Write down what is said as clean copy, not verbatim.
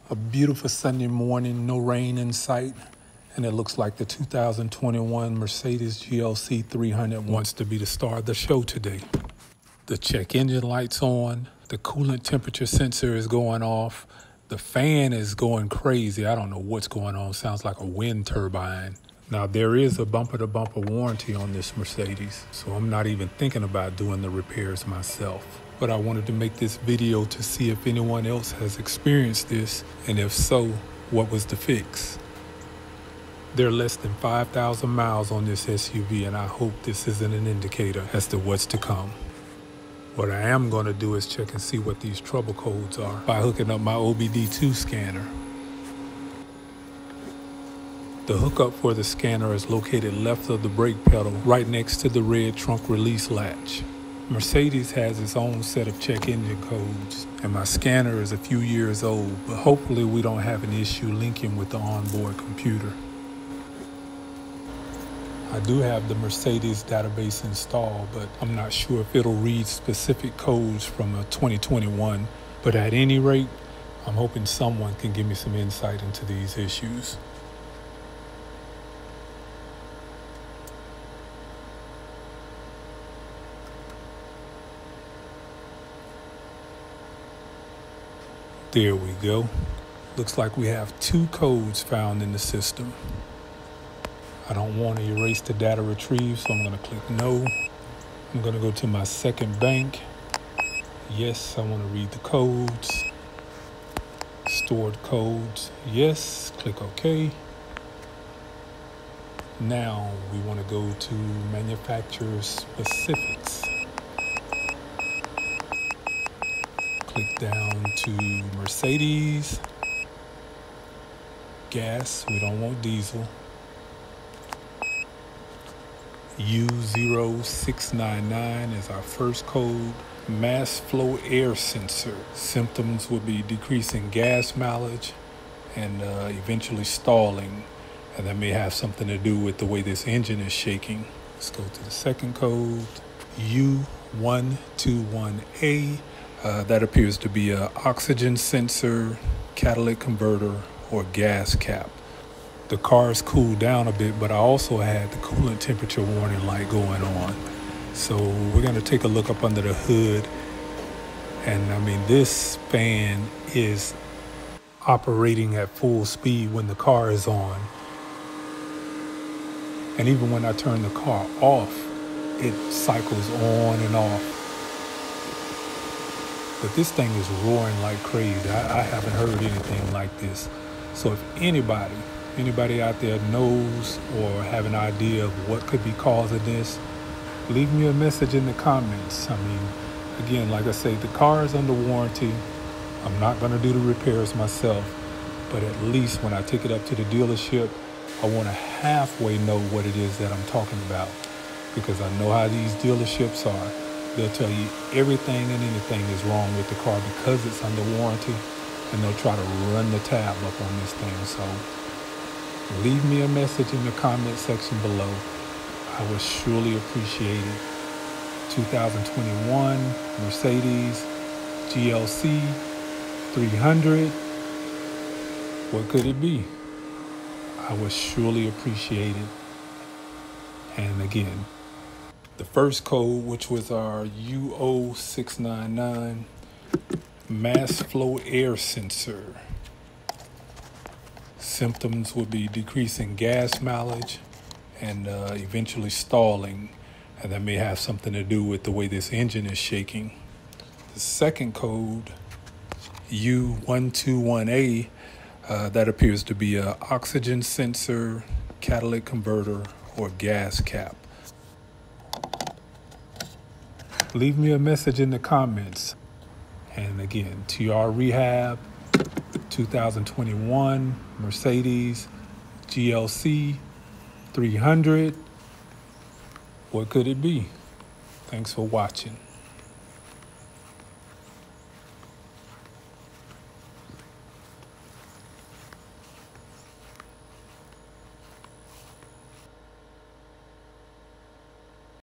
A beautiful Sunday morning, no rain in sight, and it looks like the 2021 Mercedes GLC300 wants to be the star of the show today. The check engine light's on, the coolant temperature sensor is going off, the fan is going crazy. I don't know what's going on, sounds like a wind turbine. Now there is a bumper-to-bumper warranty on this Mercedes, so I'm not even thinking about doing the repairs myself. But I wanted to make this video to see if anyone else has experienced this, and if so, what was the fix? There are less than 5,000 miles on this SUV, and I hope this isn't an indicator as to what's to come. What I am going to do is check and see what these trouble codes are by hooking up my OBD2 scanner. The hookup for the scanner is located left of the brake pedal, right next to the red trunk release latch. Mercedes has its own set of check engine codes, and my scanner is a few years old, but hopefully we don't have an issue linking with the onboard computer. I do have the Mercedes database installed, but I'm not sure if it'll read specific codes from a 2021. But at any rate, I'm hoping someone can give me some insight into these issues. There we go. Looks like we have two codes found in the system. I don't want to erase the data retrieved, so I'm going to click no. I'm going to go to my second bank. Yes, I want to read the codes. Stored codes. Yes, click OK. Now we want to go to manufacturer specifics. Click down to Mercedes, gas, we don't want diesel, U0699 is our first code, mass flow air sensor. Symptoms would be decreasing gas mileage and eventually stalling, and that may have something to do with the way this engine is shaking. Let's go to the second code, U121A. That appears to be an oxygen sensor, catalytic converter, or gas cap. The car's cooled down a bit, but I also had the coolant temperature warning light going on. So we're going to take a look up under the hood. And I mean, this fan is operating at full speed when the car is on. And even when I turn the car off, it cycles on and off. But this thing is roaring like crazy. I haven't heard anything like this. So if anybody out there knows or have an idea of what could be causing this, leave me a message in the comments. I mean, again, like I say, the car is under warranty. I'm not going to do the repairs myself, but at least when I take it up to the dealership, I want to halfway know what it is that I'm talking about, because I know how these dealerships are. They'll tell you everything and anything is wrong with the car because it's under warranty, and they'll try to run the tab up on this thing. So leave me a message in the comment section below. I would surely appreciate it. 2021 Mercedes GLC 300. What could it be? I would surely appreciate it. And again, the first code, which was our U0699 mass flow air sensor. Symptoms would be decreasing gas mileage and eventually stalling, and that may have something to do with the way this engine is shaking. The second code, U121A, that appears to be an oxygen sensor, catalytic converter, or gas cap. Leave me a message in the comments. And again, TR Rehab, 2021 Mercedes GLC 300. What could it be? Thanks for watching.